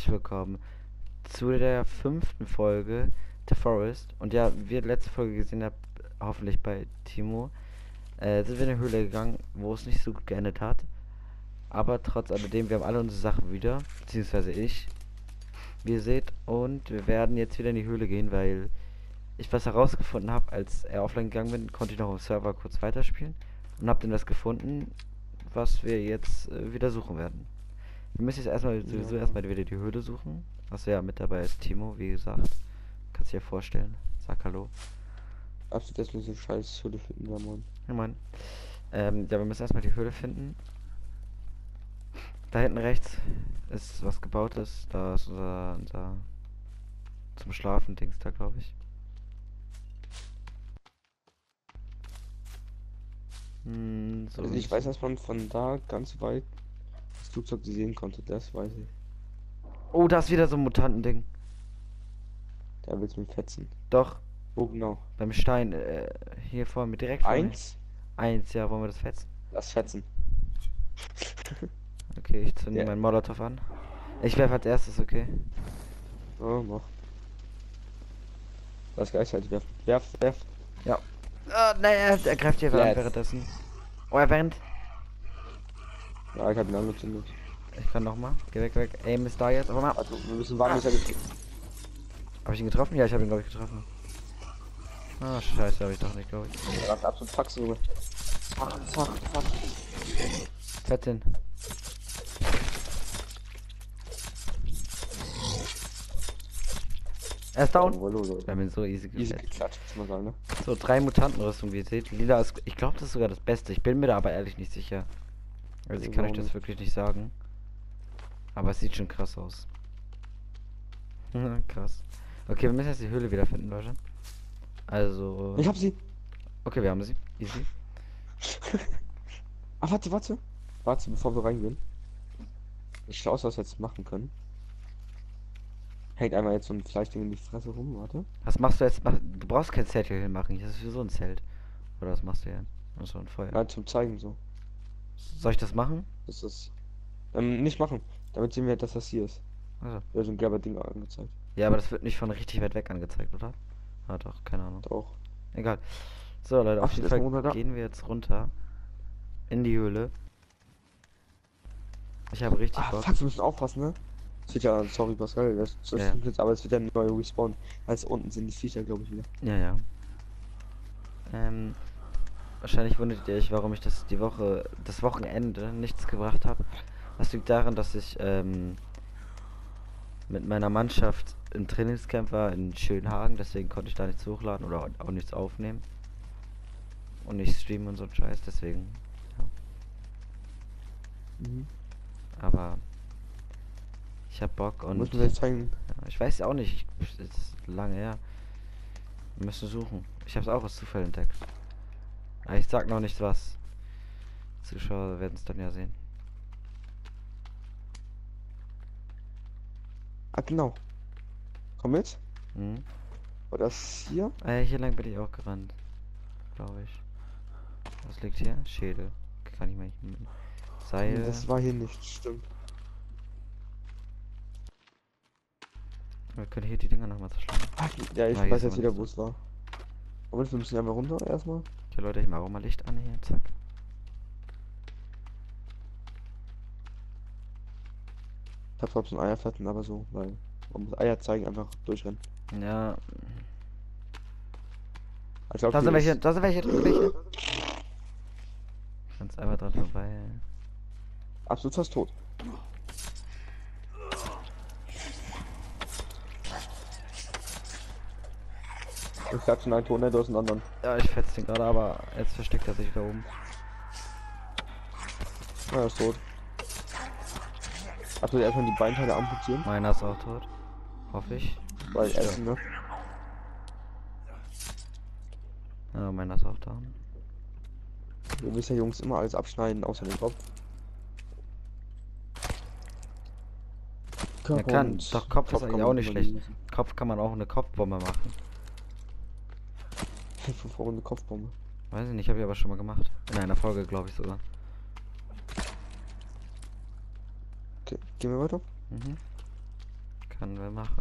herzlich willkommen zu der 5. Folge The Forest. Und ja, wie ihr letzte Folge gesehen habt, hoffentlich bei Timo, sind wir in eine Höhle gegangen, wo es nicht so gut geendet hat. Aber trotz alledem, wir haben alle unsere Sachen wieder, beziehungsweise ich, wie ihr seht. Und wir werden jetzt wieder in die Höhle gehen, weil ich was herausgefunden habe, als er offline gegangen bin, konnte ich noch auf dem Server kurz weiterspielen. Und habe dann was gefunden, was wir jetzt wieder suchen werden. Wir müssen jetzt sowieso erstmal wieder die Höhle suchen. Achso, ja, mit dabei ist Timo, wie gesagt. Kannst dir vorstellen. Sag hallo. Absolut, dass wir so scheiß Höhle finden, ja moin. Ja, Mann. Ja, wir müssen erstmal die Höhle finden. Da hinten rechts ist was Gebautes. Da ist unser zum Schlafen Dings da, glaube ich. So Also ich weiß, dass man von da ganz weit das Flugzeug sehen konnte, das weiß ich. Oh, da ist wieder so ein Mutantending. Da willst du mich fetzen. Doch, Wo genau? beim Stein. Hier vor mir, direkt vor mir. Eins? Eins, ja, wollen wir das fetzen? Lass fetzen. Okay, ich zünde Ja. meinen Molotow an. Ich werfe als erstes, okay? Oh, mach. Lass gleichzeitig werfen. Werf. Ja. Ah, nein, er greift hier an Let's. währenddessen. Oh, er rennt. Ja, ich hab ihn angezündet. Ich kann nochmal. Geh weg. Aim ist da jetzt. Aber mal. Also, wir müssen warten, bis er getroffen. Habe ich ihn getroffen? Ja, ich habe ihn, glaube ich, getroffen. Ah, scheiße, habe ich doch nicht, glaube ich. Er hat absolut Faxen, Junge. Fuck. Fett hin. Er ist down. Wir haben ihn so easy Easy gefetzt. geklatscht, muss man sagen, ne? So, 3 Mutantenrüstung, wie ihr seht. Lila ist, ich glaube, das ist sogar das Beste. Ich bin mir da aber ehrlich nicht sicher. Also ich kann euch das wirklich nicht sagen. Aber es sieht schon krass aus. Krass. Okay, wir müssen jetzt die Höhle wiederfinden, Leute. Also. Ich hab sie. Okay, wir haben sie. Easy. Ah, warte. Warte, bevor wir reingehen. Das Schlauste, was wir jetzt machen können. Hängt einmal jetzt so ein Fleischding in die Fresse rum, warte. Was machst du jetzt? Du brauchst kein Zelt hier hinmachen. Hier ist sowieso ein Zelt. Oder was machst du hier? Achso, ein Feuer. Ja, zum Zeigen so. Soll ich das machen? Das ist. Nicht machen. Damit sehen wir, dass das hier ist. Also. Ja, so ein gelber Ding angezeigt. Ja, aber das wird nicht von richtig weit weg angezeigt, oder? Ah, doch, keine Ahnung. Doch. Egal. So, Leute, auf Ach, jeden ist Fall runter da? gehen wir jetzt runter. In die Höhle. Ich habe richtig Ah, Bock. fuck, wir müssen aufpassen, ne? Es wird ja, sorry Pascal, das Ja. stimmt jetzt, aber es wird ja neu respawn. Also unten sind die Viecher, glaube ich, wieder. Ja. Wahrscheinlich wundert ihr euch, warum ich das Wochenende nichts gebracht habe. Das liegt daran, dass ich mit meiner Mannschaft im Trainingscamp war in Schönhagen, deswegen konnte ich da nichts hochladen oder auch nichts aufnehmen. Und nicht streamen und so ein Scheiß, deswegen. Ja. Aber ich hab Bock und Müssen wir jetzt zeigen. ja, ich weiß ja auch nicht, es ist lange her. Wir müssen suchen. Ich habe es auch aus Zufall entdeckt. Aber ich sag noch nicht was. Zuschauer werden es dann ja sehen. Ah, genau. Komm mit. Mhm. Oder das hier? Hier lang bin ich auch gerannt. Glaube ich. Was liegt hier? Schädel. Kann ich mal nicht nehmen. Seil. Das war hier nicht, stimmt. Wir können hier die Dinger nochmal zerschlagen. Ah, ja, ich Ah, hier weiß ist jetzt aber wieder, nicht wo es war. Aber wir müssen einmal runter erstmal. Okay, Leute, ich mache auch mal Licht an hier. Zack. Ich hab trotzdem Eierfetten, aber so, weil man muss Eier zeigen, einfach durchrennen. Ja. Ich glaub, Da sind hier welche, ist- da sind welche. Ganz einfach dran vorbei. Absolut fast tot. Ich sag schon einen Ton, ne, du hast einen anderen. Ja, ich fetz den gerade, aber jetzt versteckt er sich da oben. Ja, er ist tot. Absolut erstmal die Beinteile amputieren, Meiner ist auch tot. Hoffe ich. weil Essen, ne? Ja, meiner ist auch da. Ihr wisst ja, Jungs, immer alles abschneiden, außer den Kopf. Man kann, doch Kopf ist kann eigentlich man auch nicht schlecht. überlegen Kopf kann man auch eine Kopfbombe machen. lassen. Von vorne eine Kopfbombe. Weiß ich nicht, habe ich aber schon mal gemacht. In einer Folge, glaube ich sogar. Okay, gehen wir weiter? Mhm. Können wir machen.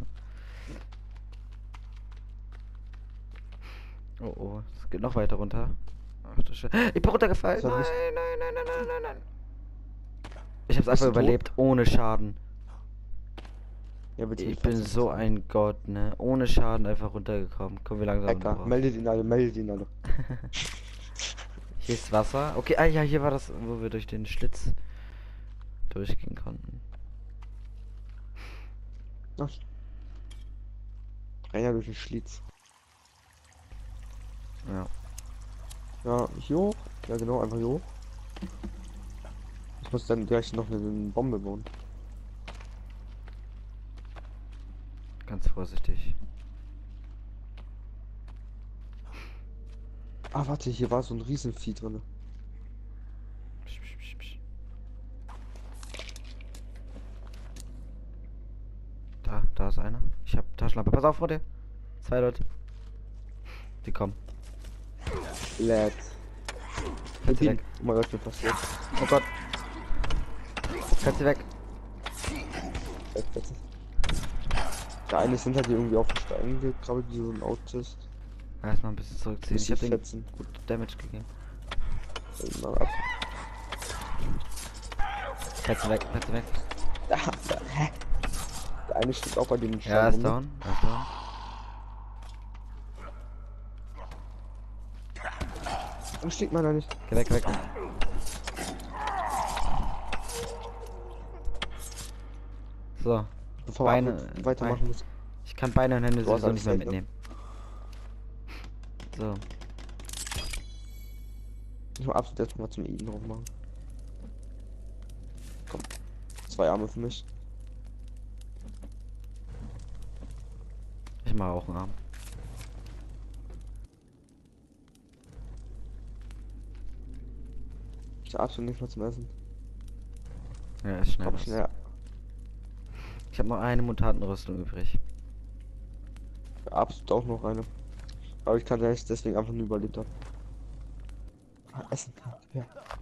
Oh oh, es geht noch weiter runter. Ach du Scheiße. Ich bin runtergefallen. So, Nein, nicht- nein, nein, nein, nein, nein, nein. Ich hab's Bist einfach du tot? überlebt, ohne Schaden. Ja, willst du Ich mich bin trotzdem so sagen? ein Gott, ne? Ohne Schaden einfach runtergekommen. Kommen wir langsam Hacker, raus. meldet ihn alle, meldet ihn alle. Hier ist Wasser. Okay, ah ja, hier war das, wo wir durch den Schlitz durchgehen konnten. Ach. Renn ja durch den Schlitz. Ja. Ja, hier hoch. Ja, genau, einfach hier hoch. Ich muss dann gleich noch eine Bombe bauen. Ganz vorsichtig. Ah, warte, hier war so ein Riesenvieh drin. Psch, psch, psch, psch. Da ist einer. Ich hab Taschenlampe. Pass auf vor dir. 2 Leute. Die kommen. Let's. Fällt sie weg. Oh mein Gott, mir passiert. Oh Gott. Fällt sie weg. Weg. Der eine ist hinter dir irgendwie auf den Stein gekrabbelt, wie so ein Autist. Erstmal ein bisschen zurückziehen. Ich hab den fetzen. gut Damage gegeben. Mal ab. Fällt sie weg. Hä? Der eine steht auch bei dem Stein. Ja, ist rum. down. Er ist down. Warum steht man da nicht? Geh weg. So. Bevor Beine- wir weitermachen müssen. Ich kann Beine und Hände Du hast sowieso alles nicht mehr safe, ne? mitnehmen. So. Ich muss absolut erstmal zum Eden drauf machen. Komm. 2 Arme für mich. Ich mache auch einen Arm. Ich hab absolut nicht mehr zum Essen. Ja, ist schnell. Komm schnell. Ich habe noch eine Mutantenrüstung übrig. Absolut auch noch eine. Aber ich kann ja nicht deswegen einfach nur überlebt haben. Essen. Ja.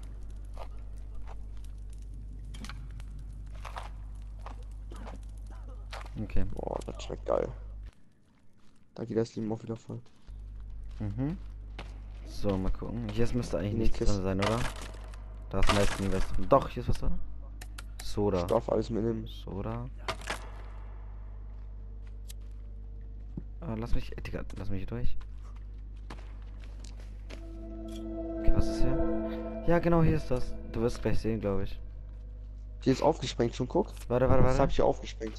Okay. Boah, das schmeckt geil. Da geht das Leben auch wieder voll. Mhm. So, mal gucken. Hier müsste eigentlich Nee, nichts Kiste. drin sein, oder? Da ist meist nie was drin. Doch, hier ist was drin. Soda. Ich darf alles mitnehmen. Soda. Lass mich, Digga, lass mich hier durch. Okay, was ist hier? Ja, genau, hier ist das. Du wirst gleich sehen, glaube ich. Hier ist aufgesprengt, schon guck. Warte. Das hab ich hier aufgesprengt.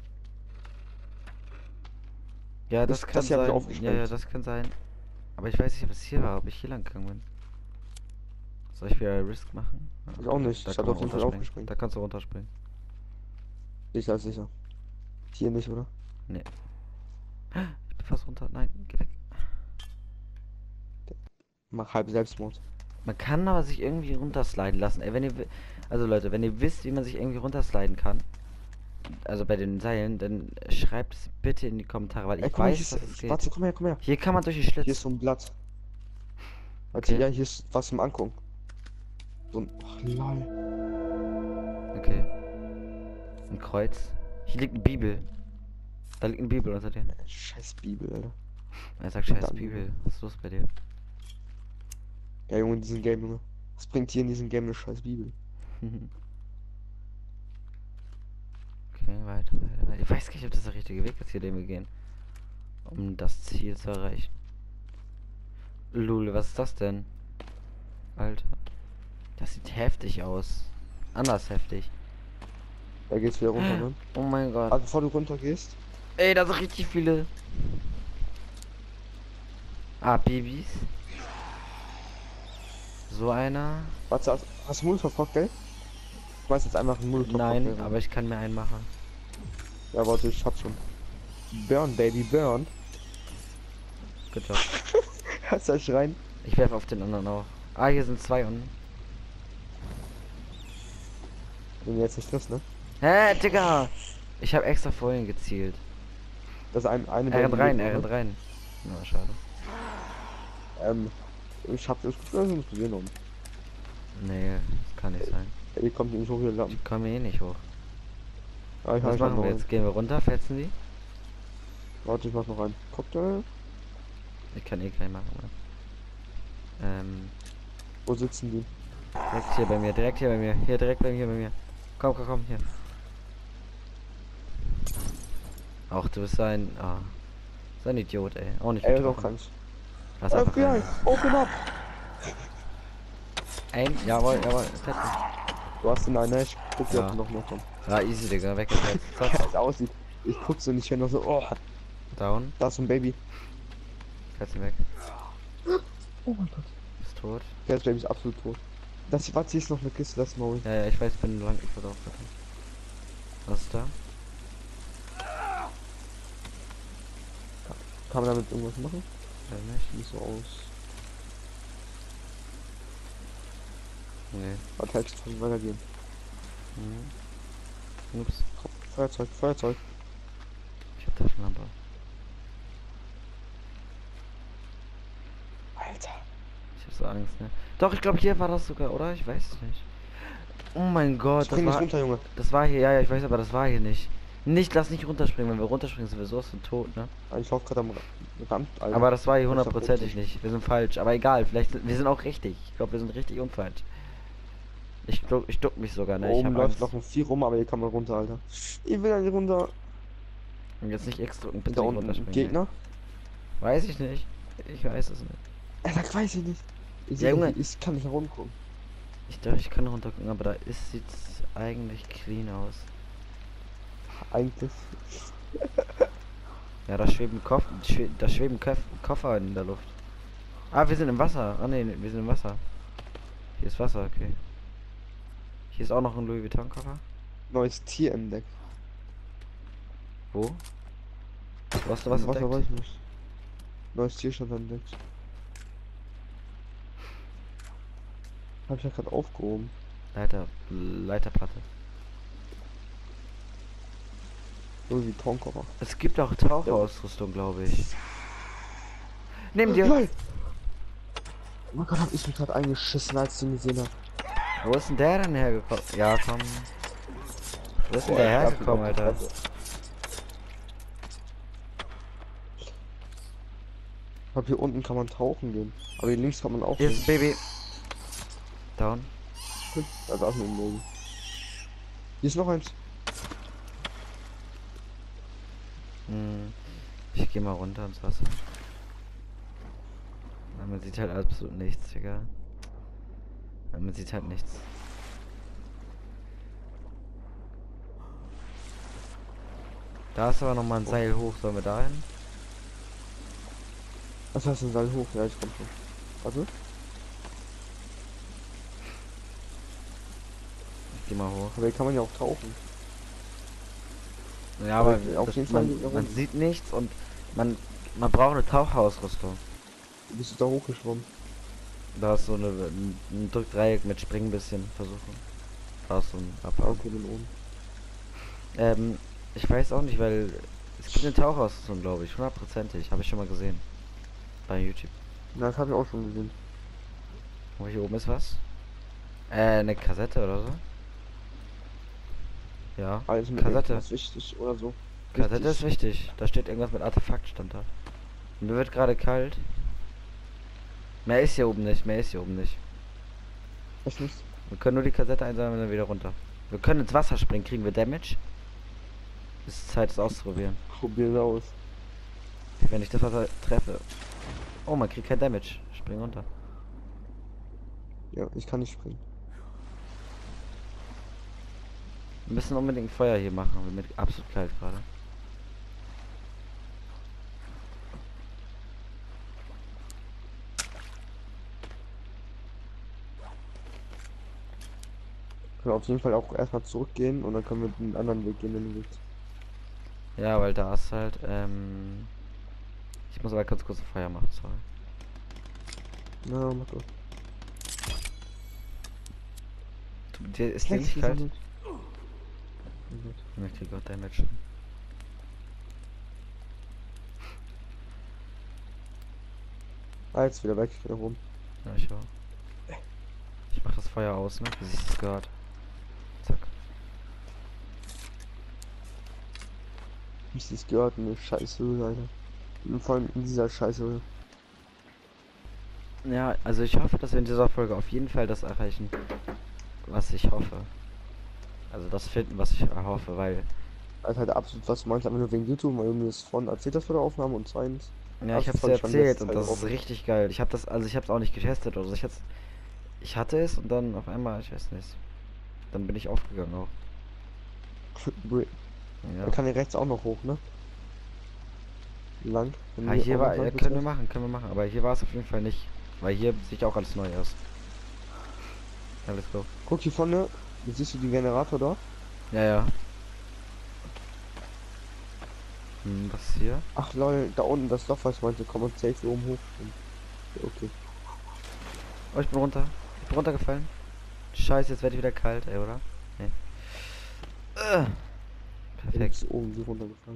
Ja, das das kann hier hab ich sein. aufgesprengt. Ja, das kann sein. Aber ich weiß nicht, ob es hier war, ob ich hier lang gegangen bin. Soll ich wieder Risk machen? Ich auch nicht. Da Ich kann hab man auf jeden Fall runterspringen. aufgesprengt. Da kannst du runterspringen. Sicher, sicher. Hier nicht, oder? Ich bin fast runter. Nein, geh weg. Mach halb Selbstmord. Man kann aber sich irgendwie runtersliden lassen. Ey, wenn ihr, also Leute, wenn ihr wisst, wie man sich irgendwie runtersliden kann, also bei den Seilen, dann schreibt es bitte in die Kommentare, weil ich Ey, guck mal, weiß, hier dass es ist, geht. warte, komm her. Hier kann man durch die Hier Schlitz. ist so ein Blatt. Warte, Okay. ja, hier ist was zum Angucken. So ein. Ach, lol. Okay. Ein Kreuz. Hier liegt eine Bibel. Da liegt eine Bibel unter dir. Scheiß Bibel, Alter. Er sagt scheiß Dann- Bibel. Was ist los bei dir? Ja, Junge, in diesem Game, Junge. Was bringt hier in diesem Game eine scheiß Bibel? Okay, weiter. Ich weiß gar nicht, ob das der richtige Weg ist, hier den wir gehen. Um das Ziel zu erreichen. Lul, was ist das denn? Alter. Das sieht heftig aus. Anders heftig. Da geht's wieder runter, ne? Oh mein Gott. Also bevor du runter gehst, Ey, da sind richtig viele. Ah, Babys. So einer. warte, hast du Molotov-Cocktail? Ich weiß jetzt einfach einen Molotov-Cocktail. Nein, rein. aber ich kann mir einen machen. Ja, warte, ich hab schon. Burn, Baby, burn. Good job. Hörst du das schreien? Ich werfe auf den anderen auch. Ah, hier sind 2 unten. Wenn du jetzt nicht triffst, ne? Hä, Digga! Ich habe extra vorhin gezielt. Das ist eine Er rennt rein, lebt, er rennt ne? rein. Na, schade. Ich hab das Gefühl, dass wir uns gesehen haben. Nee, das kann nicht sein. Ja, die kommt nämlich hoch hier Lappen. Ich komme eh nicht hoch. Ah, Was hab machen noch wir einen. jetzt? Gehen wir runter, fetzen die? Warte, ich mach noch einen Cocktail. Ich kann eh gleich machen, ne? Wo sitzen die? Direkt hier bei mir, direkt hier bei mir. Hier, direkt hier bei mir. Komm, komm, komm, hier. Auch du bist so ein Idiot, ey. Auch nicht Ey, ist auch getroffen. krank. Lass einfach FBI, rein. open up! Jawohl, jawohl, fetzen. Du hast den einen, ne? Ich guck dir, Ja. ob du noch mehr kommt. Ja, easy, Digga, weggefetzt. Wie Zack, es aussieht. Ich guck so nicht hin, nur so, oh, down. da ist ein Baby. Fetzen weg. Oh mein Gott. Ist tot. Ja, das Baby ist absolut tot. Das, warte, hier ist noch eine Kiste, lass mal holen. Ja, ja, ich weiß, bin lang, ich wurde auch retten. Was ist da? Kann man damit irgendwas machen? Nicht. Sieht so aus. Nee. Warte, halt, ich kann weitergehen. Ups. Komm, Feuerzeug, Feuerzeug. Ich hab Taschenlampe. Alter. Ich hab so Angst, ne? Doch, ich glaube, hier war das sogar, oder? Ich weiß es nicht. Oh mein Gott, Spring nicht runter, Junge. das war hier, ja, ja, ich weiß, aber das war hier nicht. Lass nicht runterspringen. Wenn wir runterspringen, sind wir sowas von tot, ne? Ich laufe gerade am Rand, Alter. Aber das war hier Das ist hundertprozentig verboten. nicht. Wir sind falsch. Aber egal, wir sind auch richtig. Ich glaube, wir sind richtig und falsch. Ich duck mich sogar, ne? Ich Oben hab läuft Angst. noch ein Vieh rum, aber hier kann man runter, Alter. Ich will da nicht runter. Und jetzt nicht X drücken, bitte Da nicht unten ein runterspringen. Gegner. Weiß ich nicht. Ich weiß es nicht. Alter, weiß ich nicht. Ja, Junge. Ich kann nicht herumgucken. Ich dachte, ich kann runtergucken, aber da sieht's eigentlich clean aus. Eigentlich. Ja, da schweben Koffer in der Luft. Ah, wir sind im Wasser. Ah, nee, wir sind im Wasser. Hier ist Wasser, okay. Hier ist auch noch ein Louis Vuitton Koffer. Neues Tier entdeckt. Wo? Wo hast du was Im Wasser entdeckt? weiß ich nicht. Neues Tier schon entdeckt. Hab ich ja gerade aufgehoben. Leiterplatte. Louis Vuitton Koffer. Es gibt auch Tauchausrüstung, glaube ich. Neben dir. Nein! Oh mein Gott, hab ich mich gerade eingeschissen, als ich ihn gesehen hab. Wo ist denn der denn hergekommen? Ja, komm. Wo ist denn der hergekommen, Alter? Ich hab hier unten kann man tauchen gehen. Aber hier links kann man auch Hier ist ein gehen. Baby. Down. Da ist auch noch ein Baby. Hier ist noch eins. Ich gehe mal runter ins Wasser. Ja, man sieht halt absolut nichts, Digga. Ja, man sieht halt nichts. Da ist aber noch mal ein Seil hoch. Sollen wir da hin? Was heißt ein Seil hoch? Ja, ich komm schon. Warte. Ich geh mal hoch. Aber hier kann man ja auch tauchen. Ja, aber auf jeden Fall man sieht nichts und man braucht eine Tauchausrüstung. Du bist da hochgeschwommen. Da ist so ein Drückdreieck mit Springen ein bisschen versuchen. Da ist so ein Ah, Abhang. okay, bin oben. Ich weiß auch nicht, weil es gibt eine Tauchausrüstung, glaube ich, hundertprozentig. Habe ich schon mal gesehen. Bei YouTube. Na, das habe ich auch schon gesehen. Wo hier oben ist was? Eine Kassette oder so? Ja. Alles mit Kassette. irgendwas wichtig oder so. Kassette ist wichtig. Da steht irgendwas mit Artefakt, stand da. Mir wird gerade kalt. Mehr ist hier oben nicht, Echt nicht? Wir können nur die Kassette einsammeln und dann wieder runter. Wir können ins Wasser springen, kriegen wir Damage? Ist Zeit, es auszuprobieren. Probier aus. Wenn ich das Wasser treffe. Oh, man kriegt kein Damage. Spring runter. Ja, ich kann nicht springen. Wir müssen unbedingt Feuer hier machen. Wir sind absolut kalt gerade. Können auf jeden Fall auch erstmal zurückgehen und dann können wir den anderen Weg gehen, wenn du willst. Ja, weil da ist halt, ich muss aber kurz ein Feuer machen, sorry. Na, mach doch. Dir ist dir nicht kalt? Oh Gott. Ich krieg auch Damage. Ah, jetzt wieder weg, wieder rum. Ja, ich auch. Ich mach das Feuer aus, ne? Bis ich es gehört. Zack. ich das gehört, eine scheiß Höhle, Alter. Und vor allem in dieser Scheiße. Ja, also ich hoffe, dass wir in dieser Folge auf jeden Fall das erreichen, was ich hoffe. Also das finden, was ich erhoffe, weil... Also halt absolut, was du meinst, einfach nur wegen YouTube, weil du mir das von erzählt hast vor der Aufnahme und zweitens. Ja, ich Absolut hab's voll dir schon die ganze erzählt und Zeit das ist drauf. richtig geil. Ich hab das, also ich hab's auch nicht getestet oder so. Ich hatte es und dann auf einmal, ich weiß nicht. Dann bin ich aufgegangen auch. Ja. Er kann hier rechts auch noch hoch, ne? Lang. Wenn Ah, du hier auch war, noch lang ja, bist, können wir machen. Aber hier war es auf jeden Fall nicht. Weil hier sieht auch alles neu aus. Ja, let's go. guck hier vorne, jetzt siehst du den Generator da. Ja, ja. Was ist hier? Ach lol, da unten das Loch, was ich meinte, kann man safe hier oben hoch. Okay. Oh, ich bin runter. Ich bin runtergefallen. Scheiße, jetzt werde ich wieder kalt, ey, oder? Nee. Perfekt. Ist oben so runtergefallen.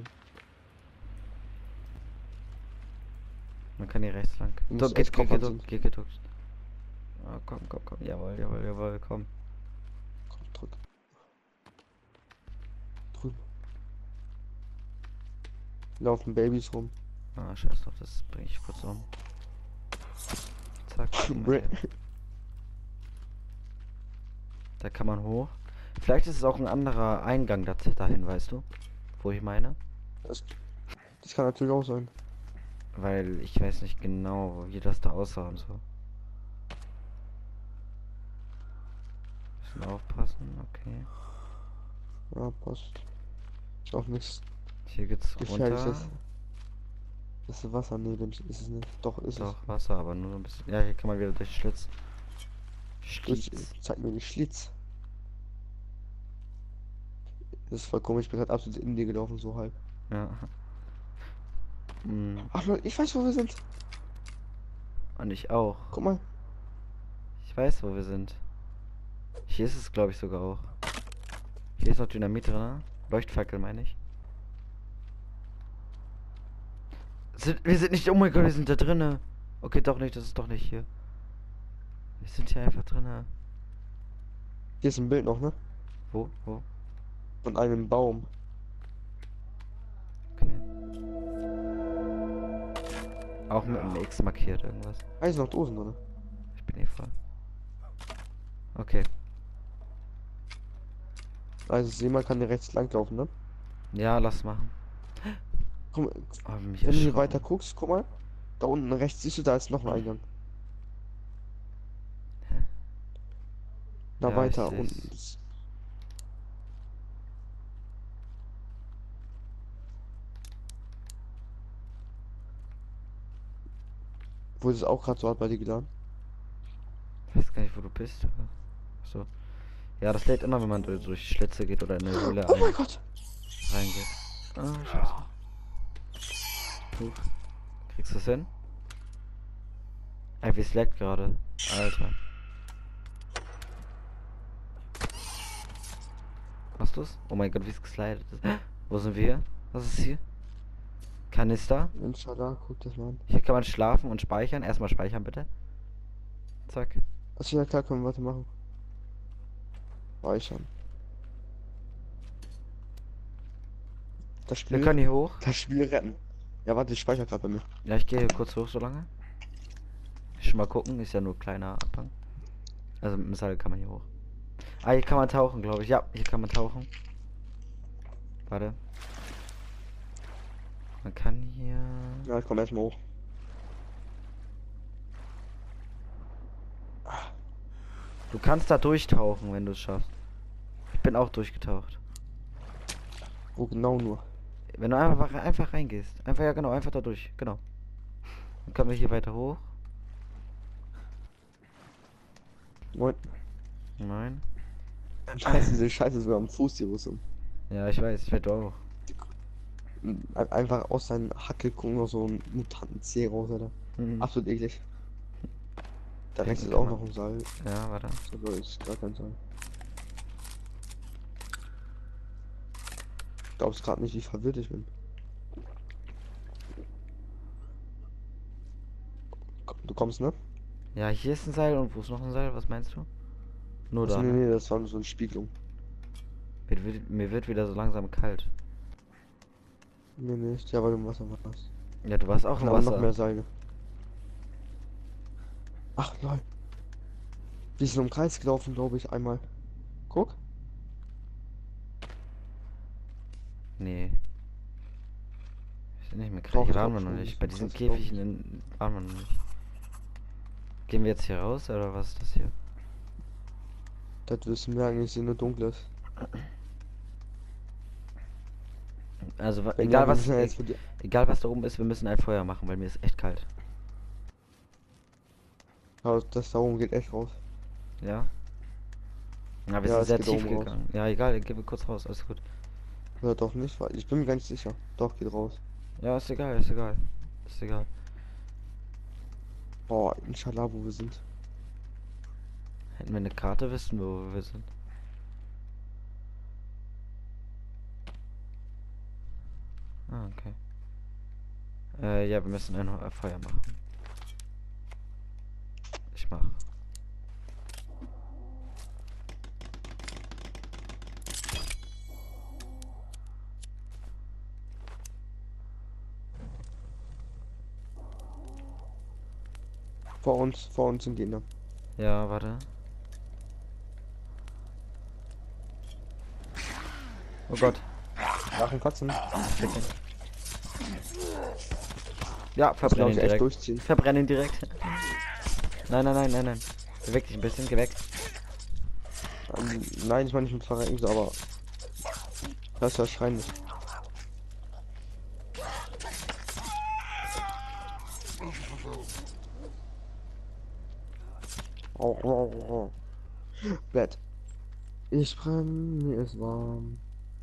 Man kann hier rechts lang. Du So, musst echt Kopf anziehen. geh geduckt. Oh, komm. Jawohl, komm. Komm, drück. Drüben. Laufen Babys rum. Ah, scheiß drauf, das bringe ich kurz um. Zack. Da kann man hoch. Vielleicht ist es auch ein anderer Eingang dahin, weißt du? Wo ich meine? Das kann natürlich auch sein. Weil ich weiß nicht genau, wie das da aussah und so. Müssen aufpassen, okay. Ja, passt. Ist auch nichts Hier geht's runter. Gefährliches. Das ist Wasser, nee, ist es nicht. Doch, ist Doch, Wasser, aber nur ein bisschen. Ja, hier kann man wieder durch den Schlitz. es. Zeig mir den Schlitz. Das ist voll komisch, ich bin gerade absolut in dir gelaufen, so halb. Ja. Ach Leute, ich weiß, wo wir sind. Und ich auch. Guck mal. Ich weiß, wo wir sind. Hier ist es, glaube ich, sogar auch. Hier ist noch Dynamit drin, ne? Leuchtfackel, meine ich. Wir sind nicht. Oh mein Gott, wir sind da drinne. Okay, doch nicht, das ist doch nicht hier. Wir sind hier einfach drinne. Hier ist ein Bild noch, ne? Wo? Von einem Baum. Okay. Auch mit einem X markiert irgendwas. Ah, hier sind noch Dosen drin. Ich bin eh voll. Okay. Also, seh mal, kann der rechts lang laufen, ne? Ja, lass machen. Komm, Oh, mich wenn du hier erschrocken. weiter guckst, guck mal. Da unten rechts siehst du, da ist noch ein Eingang. Hä? Da Ja, weiter ich unten. seh's. Wurde es auch gerade so hart bei dir geladen? Ich weiß gar nicht, wo du bist. So. Ja, das lädt immer, wenn man durch Schlitze geht oder in eine Höhle Oh mein Gott! reingeht. Ah, scheiße. Puh. Kriegst du es hin? Ey, wie es leckt gerade. Alter. Hast du's? Oh mein Gott, wie es geslidet ist. Wo sind wir? Was ist hier? Kanister. Inshallah, guck das mal an. Hier kann man schlafen und speichern. Erstmal speichern, bitte. Zack. Achso, ja klar, können wir weitermachen. Speichern. Das Wir Spiel. können hier hoch. Das Spiel retten. Ja, warte, ich speichere gerade bei mir. Ja, ich gehe hier kurz hoch so lange. Schon mal gucken, ist ja nur kleiner Abhang. Also mit dem Seil kann man hier hoch. Ah, hier kann man tauchen, glaube ich. Ja, hier kann man tauchen. Warte. Man kann hier... Ja, ich komme erstmal hoch. Du kannst da durchtauchen, wenn du es schaffst. Ich bin auch durchgetaucht. Wo genau nur? Wenn du einfach reingehst. Einfach, ja genau, einfach da durch. Genau. Dann kommen wir hier weiter hoch. Moin. Nein. Scheiße, diese Scheiße ist sogar am Fuß hier rum. Ja, ich weiß, ich werde auch. Einfach aus seinen Hackel gucken noch so ein Mutantenzeh raus, Alter. Mhm. Absolut eklig. Da rechts ist kann auch man- noch ein Seil. Ja, warte. So, ist gar kein Seil. Ich glaub's gerade nicht, wie verwirrt ich bin. Du kommst, ne? Ja, hier ist ein Seil und wo ist noch ein Seil? Was meinst du? Nur Achso, da. nee, Ne? nee, das war nur so eine Spiegelung. Mir wird wieder so langsam kalt. Mir nicht, ja, weil du im Wasser warst. Ja, du warst auch im Aber noch Wasser. mehr Seile. Ach, lol. Wir sind im Kreis gelaufen, glaube ich, einmal. Guck. Nee. Ich bin nicht mehr Doch, Hier ich waren glaube wir noch schon. Wir nicht. sind Bei im diesen Kreis gelaufen. Käfigen waren wir noch nicht. Gehen wir jetzt hier raus oder was ist das hier? Das wissen wir eigentlich, sind nur dunkles. Also Wenn ja, wir müssen ja jetzt für die. egal was da oben ist, wir müssen ein Feuer machen, weil mir ist echt kalt. Ja, das da oben geht echt raus. Ja? Ja, wir Ja, sind es sehr geht tief oben raus. gegangen. Ja, egal, gehen wir kurz raus, alles gut. Ja, doch nicht, weil ich bin mir ganz sicher. Doch, geht raus. Ja, ist egal, ist egal. Ist egal. Boah, inshallah, wo wir sind. Hätten wir eine Karte, wüssten wir, wo wir sind. Ah, okay. Ja, wir müssen ein Feuer machen. Ich mach. Vor uns sind Gegner. Ja, warte. Oh Gott. Drachen kotzen. Ficken. Ja, Das glaube verbrennen ich ihn echt direkt. durchziehen. Verbrennen ihn direkt. Nein, nein, nein, nein, nein. Beweg dich ein bisschen, geh weg. Nein, ich meine nicht mit verrecken, so, aber. Das ist ja schreien nicht. Bett. Ich brenne, mir ist warm.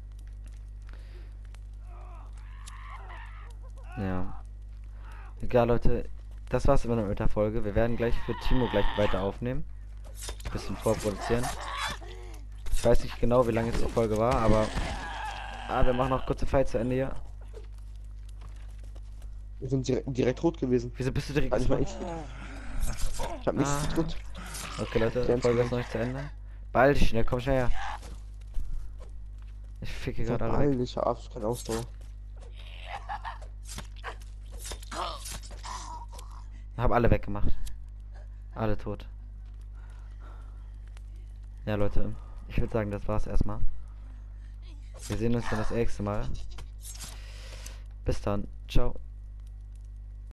Ja. Egal, Leute. Das war's immer noch mit der Folge. Wir werden gleich für Timo gleich weiter aufnehmen. Bisschen vorproduzieren. Ich weiß nicht genau, wie lange jetzt die Folge war, aber... Ah, wir machen noch kurze Fight zu Ende hier. Wir sind direkt rot gewesen. Wieso bist du direkt... Also ich hab nichts gedrückt. Okay, Leute, die Ganz Folge ist genau. noch nicht zu Ende. Beeil dich schnell, komm schnell her. Ich ficke gerade alle weg. Beeil dich, ich hab keine Ausdauer. Hab alle weggemacht. Alle tot. Ja, Leute, ich würde sagen, das war's erstmal. Wir sehen uns dann das nächste Mal. Bis dann. Ciao.